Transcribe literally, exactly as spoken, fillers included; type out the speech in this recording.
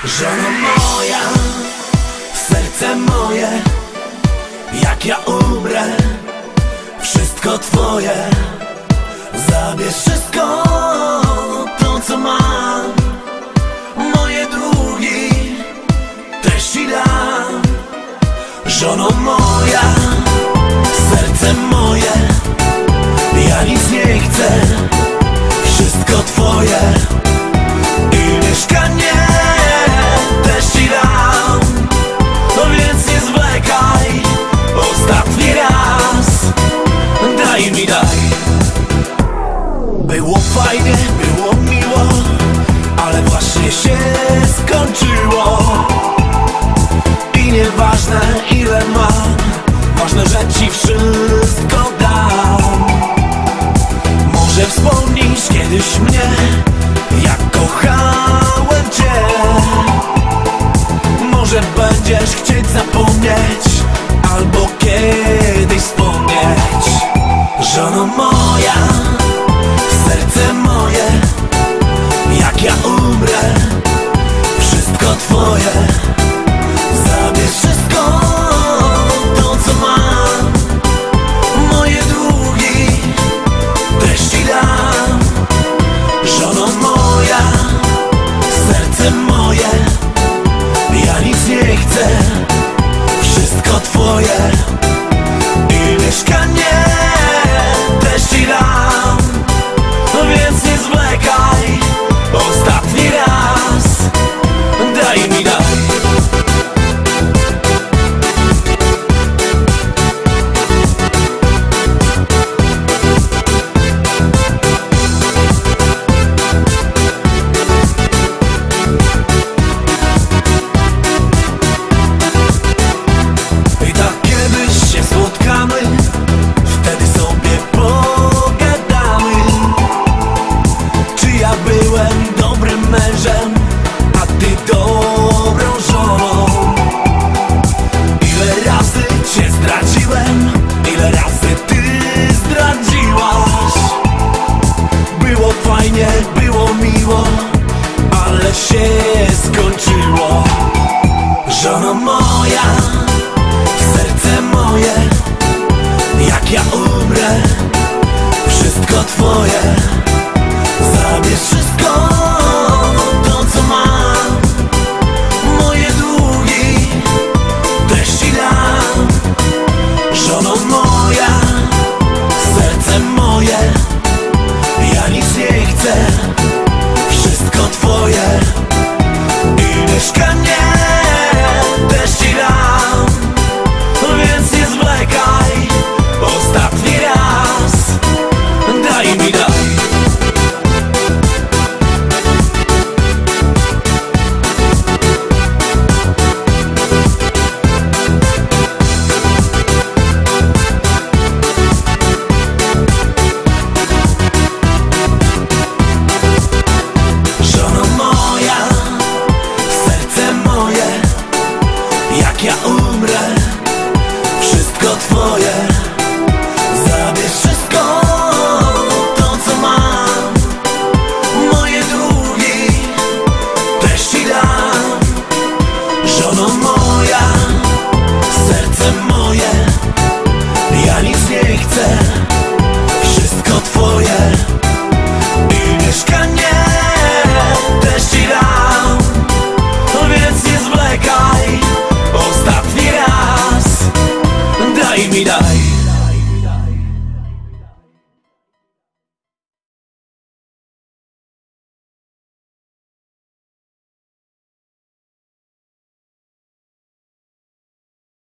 Żono moja, serce moje, jak ja umrę, wszystko twoje. Zabierz wszystko to, co mam, moje długi też ci dam. Żono moja, serce moje, ja nic nie chcę, wszystko twoje. I mieszkanie też ci dam, no więc nie zwlekaj, ostatni raz, daj mi, daj. Było fajnie, było miło, ale właśnie się skończyło. I nieważne ile mam, ważne, że ci wszystko dam. Może wspomnisz kiedyś mnie, jak kochałem cię. Może będziesz chcieć zapomnieć, albo kiedyś wspomnieć. Żono moja, serce moje, jak ja umrę, wszystko twoje. Zabierz wszystko to, co mam, moje długi też ci dam. Żono moja, serce moje, ja nic nie chcę, wszystko twoje. I mieszkanie też ci dam, no więc nie zwlekaj, ostatni raz, daj mi, daj. I tak kiedyś się spotkamy, wtedy sobie pogadamy, czy ja byłem dobrym mężem, a ty dobrą żoną. Ile razy cię zdradziłem, ile razy ty zdradziłaś. Było fajnie, było miło, ale się skończyło. Żono moja, serce moje, jak ja umrę, wszystko twoje. Zabierz wszystko to, co mam, moje długi też ci dam. Żono moja, serce moje, ja nic nie chcę, wszystko twoje. I mieszkanie